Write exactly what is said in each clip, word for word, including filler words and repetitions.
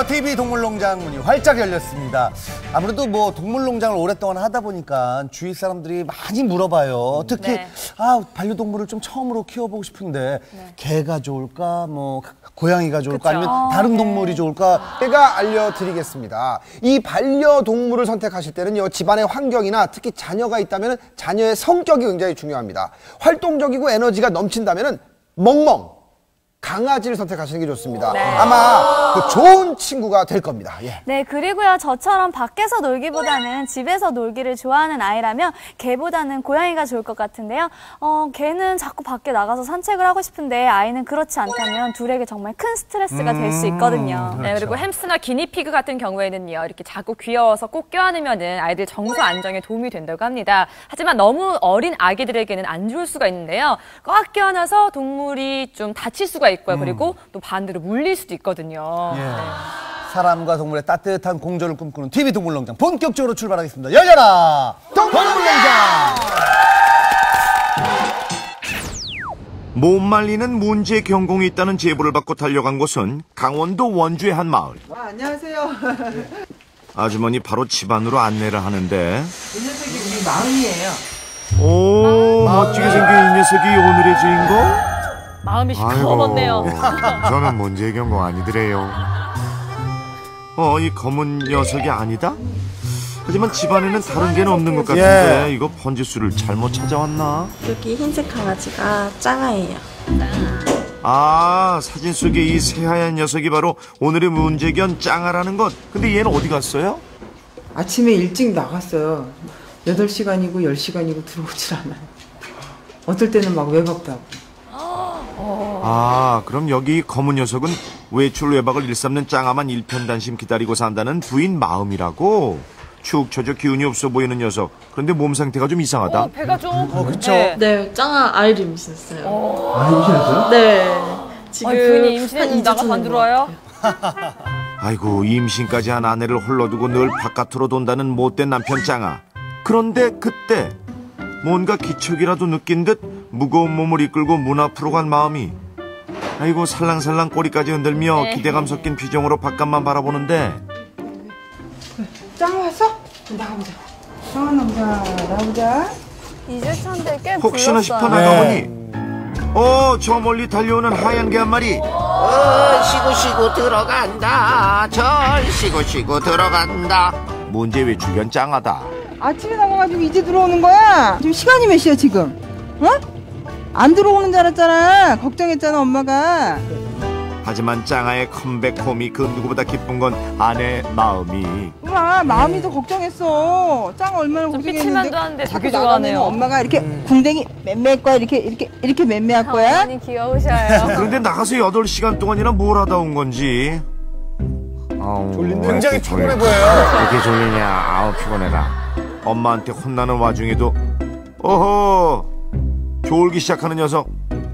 드디어 티비 동물농장 문이 활짝 열렸습니다. 아무래도 뭐 동물농장을 오랫동안 하다 보니까 주위 사람들이 많이 물어봐요. 특히 네. 아 반려동물을 좀 처음으로 키워보고 싶은데 네. 개가 좋을까, 뭐 고양이가 좋을까, 그쵸. 아니면 다른 네. 동물이 좋을까? 제가 알려드리겠습니다. 이 반려동물을 선택하실 때는요, 집안의 환경이나 특히 자녀가 있다면 자녀의 성격이 굉장히 중요합니다. 활동적이고 에너지가 넘친다면 멍멍, 강아지를 선택하시는 게 좋습니다. 네. 아마 그 좋은 친구가 될 겁니다. 예. 네, 그리고요, 저처럼 밖에서 놀기보다는 집에서 놀기를 좋아하는 아이라면 개보다는 고양이가 좋을 것 같은데요. 어, 개는 자꾸 밖에 나가서 산책을 하고 싶은데 아이는 그렇지 않다면 둘에게 정말 큰 스트레스가 될 수 있거든요. 음, 그렇죠. 네, 그리고 햄스터나 기니피그 같은 경우에는요, 이렇게 자꾸 귀여워서 꼭 껴안으면은 아이들 정서 안정에 도움이 된다고 합니다. 하지만 너무 어린 아기들에게는 안 좋을 수가 있는데요. 꽉 껴안아서 동물이 좀 다칠 수가 있고요. 그리고 또 반대로 물릴 수도 있거든요. 예. 네. 사람과 동물의 따뜻한 공존을 꿈꾸는 티비 동물농장 본격적으로 출발하겠습니다. 열려라! 동물농장! 못 말리는 문제 경공이 있다는 제보를 받고 달려간 곳은 강원도 원주의 한 마을. 아, 안녕하세요. 아주머니 바로 집안으로 안내를 하는데, 이 녀석이 우리 마음이에요. 오, 멋지게 생긴 이 녀석이 오늘의 주인공? 마음이 시커멓네요. 저는 문제 경공 아니더래요. 어, 이 검은 녀석이 아니다? 하지만 집안에는 다른 개는 없는 것 같은데, 예. 이거 번지수를 잘못 찾아왔나? 여기 흰색 강아지가 짱아예요. 아, 사진 속의 이 새하얀 녀석이 바로 오늘의 문제견 짱아라는 것. 근데 얘는 어디 갔어요? 아침에 일찍 나갔어요. 여덟 시간이고 열 시간이고 들어오질 않아요. 어떨 때는 막 외박도 하고. 아, 그럼 여기 검은 녀석은 외출 외박을 일삼는 짱아만 일편단심 기다리고 산다는 부인 마음이라고? 축 처져 기운이 없어 보이는 녀석. 그런데 몸 상태가 좀 이상하다. 어, 배가 좀. 어, 그쵸. 네. 네, 짱아 아이를 임신했어요. 아, 임신했어요? 네. 지금 아니, 부인이 한 임신했는데 이 주 나가서 안 전인 들어와요? 것 같아요. 아이고, 임신까지 한 아내를 홀로두고 늘 바깥으로 돈다는 못된 남편 짱아. 그런데 그때 뭔가 기척이라도 느낀 듯 무거운 몸을 이끌고 문 앞으로 간 마음이, 아이고 살랑살랑 꼬리까지 흔들며 네. 기대감 섞인 표정으로 바깥만 바라보는데, 짱 왔어? 나가보자. 짱아 나보자. 나가보자. 잊을 텐데 꽤 혹시나 싶어 불렀어요. 나가보니 어, 저 멀리 달려오는 하얀 개 한 마리. 어, 쉬고 쉬고 들어간다. 절 쉬고 쉬고 들어간다. 문제 외출견 짱아다. 아침에 나가가지고 이제 들어오는 거야? 지금 시간이 몇 시야 지금? 어? 안 들어오는 줄 알았잖아. 걱정했잖아 엄마가. 하지만 짱아의 컴백홈이 그 누구보다 기쁜 건 아내 마음이. 엄마 마음이 더 걱정했어. 짱 얼마나 좀 고생했는데. 삐칠만도 하는데 자꾸 되게 나가면 좋아하네요. 엄마가 이렇게 궁뎅이 맴매할 거야. 이렇게 이렇게 이렇게 맴매할 거야. 어머니 귀여우셔요. 그런데 나가서 여덟 시간 동안이나 뭘 하다 온 건지. 아우, 굉장히 왜 이렇게 피곤해 졸려? 보여요. 왜 이렇게 졸리냐? 아우 피곤해라. 엄마한테 혼나는 와중에도 어허, 졸기 시작하는 녀석.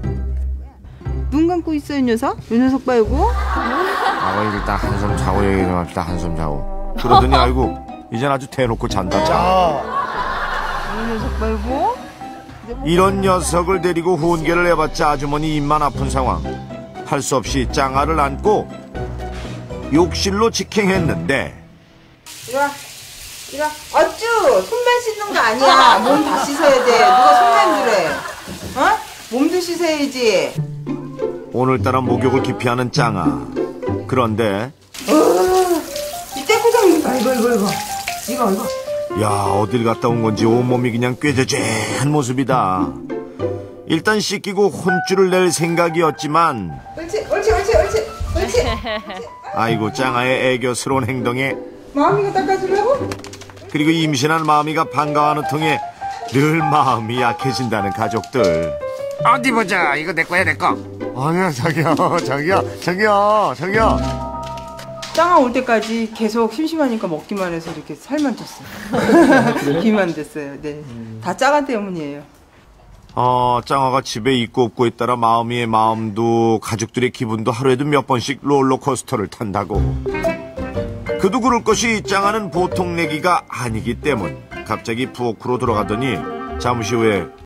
눈 감고 있어 이 녀석? 이 녀석 말고. 아우 일단 한숨 자고 얘기 좀 합시다. 한숨 자고. 그러더니 아이고 이젠 아주 대놓고 잔다. 짱. 아, 이 녀석 말고. 이런 녀석을 데리고 혼계를 해봤자 아주머니 입만 아픈 상황. 할 수 없이 짱아를 안고 욕실로 직행했는데, 이리 와. 이리 와. 어쭈! 손만 씻는 거 아니야. 몸 다 씻어야 돼. 누가 손만 주래. 어? 몸도 씻어야지. 오늘따라 목욕을 기피하는 짱아. 그런데 이 떼꾸정 이거 이거 이거 이거. 이거 이거. 야, 어딜 갔다 온 건지 온몸이 그냥 꾀죄죄한 모습이다. 일단 씻기고 혼쭐을 낼 생각이었지만, 옳지 옳지 옳지 옳지 옳지. 아이고 짱아의 애교스러운 행동에, 마음이가 닦아주려고? 그리고 임신한 마음이가 반가워하는 통에 늘 마음이 약해진다는 가족들. 어디 보자. 이거 내 거야, 내 거. 아니야 자기야, 자기야, 자기야, 자기야. 짱아 올 때까지 계속 심심하니까 먹기만 해서 이렇게 살만 쪘어요. 비만 됐어요. 네. 다 짱아 때문이에요. 어, 짱아가 집에 있고 없고에 따라 마음이의 마음도 가족들의 기분도 하루에도 몇 번씩 롤러코스터를 탄다고. 그도 그럴 것이 짱아는 보통 내기가 아니기 때문. 갑자기 부엌으로 들어가더니 잠시 후에